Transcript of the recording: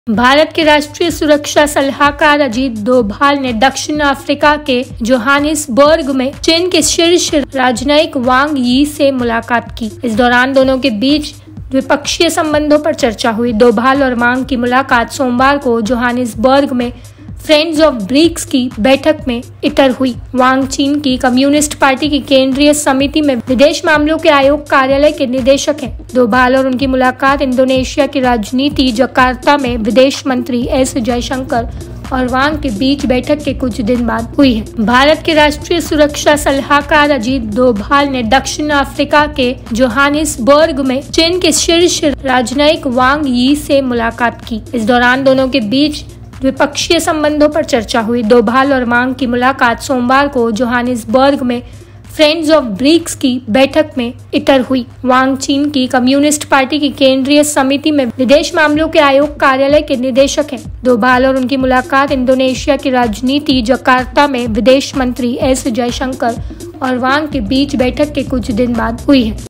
भारत के राष्ट्रीय सुरक्षा सलाहकार अजीत डोभाल ने दक्षिण अफ्रीका के जोहानिसबर्ग में चीन के शीर्ष राजनयिक वांग यी से मुलाकात की। इस दौरान दोनों के बीच द्विपक्षीय संबंधों पर चर्चा हुई। डोभाल और वांग की मुलाकात सोमवार को जोहानिसबर्ग में फ्रेंड्स ऑफ ब्रिक्स की बैठक में इतर हुई। वांग चीन की कम्युनिस्ट पार्टी की केंद्रीय समिति में विदेश मामलों के आयोग कार्यालय के निदेशक हैं। डोभाल और उनकी मुलाकात इंडोनेशिया की राजनीति जकार्ता में विदेश मंत्री एस जयशंकर और वांग के बीच बैठक के कुछ दिन बाद हुई है। भारत के राष्ट्रीय सुरक्षा सलाहकार अजीत डोभाल ने दक्षिण अफ्रीका के जोहानिसबर्ग में चीन के शीर्ष राजनयिक वांग यी से मुलाकात की। इस दौरान दोनों के बीच द्विपक्षीय संबंधों पर चर्चा हुई। डोभाल और वांग की मुलाकात सोमवार को जोहानिसबर्ग में फ्रेंड्स ऑफ ब्रिक्स की बैठक में इतर हुई। वांग चीन की कम्युनिस्ट पार्टी की केंद्रीय समिति में विदेश मामलों के आयोग कार्यालय के निदेशक हैं। डोभाल और उनकी मुलाकात इंडोनेशिया की राजनीति जकार्ता में विदेश मंत्री एस जयशंकर और वांग के बीच बैठक के कुछ दिन बाद हुई है।